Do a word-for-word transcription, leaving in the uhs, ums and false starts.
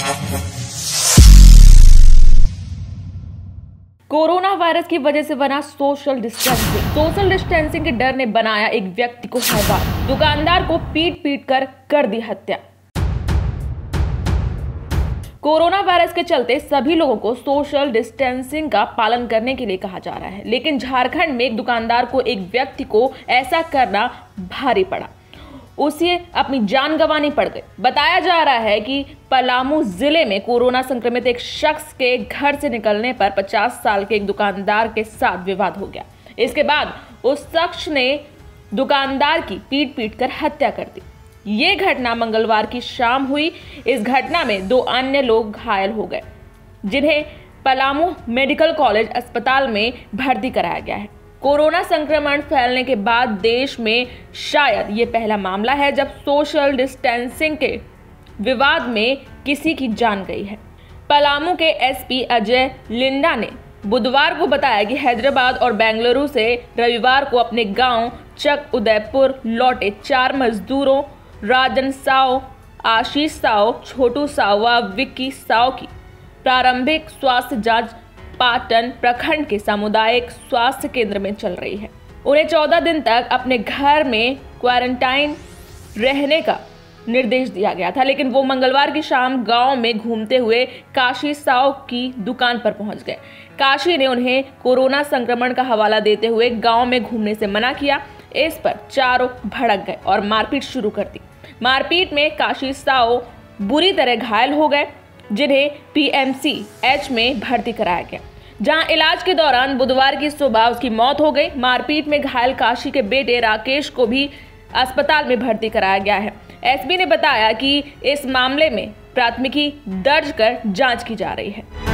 Corona virus की वजह से बना सोशल डिस्टेंसिंग सोशल डिस्टेंसिंग के डर ने बनाया एक व्यक्ति को हैवान। दुकानदार को पीट पीट कर कर दी हत्या। कोरोना वायरस के चलते सभी लोगों को सोशल डिस्टेंसिंग का पालन करने के लिए कहा जा रहा है, लेकिन झारखंड में एक दुकानदार को एक व्यक्ति को ऐसा करना भारी पड़ा। उसे अपनी जान गंवानी पड़ गई। बताया जा रहा है कि पलामू जिले में कोरोना संक्रमित एक शख्स के घर से निकलने पर पचास साल के एक दुकानदार के साथ विवाद हो गया। इसके बाद उस शख्स ने दुकानदार की पीट पीट कर हत्या कर दी। ये घटना मंगलवार की शाम हुई। इस घटना में दो अन्य लोग घायल हो गए, जिन्हें पलामू मेडिकल कॉलेज अस्पताल में भर्ती कराया गया है। कोरोना संक्रमण फैलने के बाद देश में शायद ये पहला मामला है जब सोशल डिस्टेंसिंग के विवाद में किसी की जान गई है। पलामू के एसपी अजय लिंडा ने बुधवार को बताया कि हैदराबाद और बेंगलुरु से रविवार को अपने गांव चक उदयपुर लौटे चार मजदूरों राजन साव, आशीष साव, छोटू साव व विक्की साव की प्रारंभिक स्वास्थ्य जांच पाटन प्रखंड के सामुदायिक स्वास्थ्य केंद्र में चल रही है। उन्हें चौदह दिन तक अपने घर में क्वारंटाइन रहने का निर्देश दिया गया था, लेकिन वो मंगलवार की शाम गांव में घूमते हुए काशी साव की दुकान पर पहुंच गए। काशी ने उन्हें कोरोना संक्रमण का हवाला देते हुए गांव में घूमने से मना किया। इस पर चारों भड़क गए और मारपीट शुरू कर दी। मारपीट में काशी साव बुरी तरह घायल हो गए, जिन्हें पीएमसीएच में भर्ती कराया गया, जहां इलाज के दौरान बुधवार की सुबह उसकी मौत हो गई। मारपीट में घायल काशी के बेटे राकेश को भी अस्पताल में भर्ती कराया गया है। एसपी ने बताया कि इस मामले में प्राथमिकी दर्ज कर जांच की जा रही है।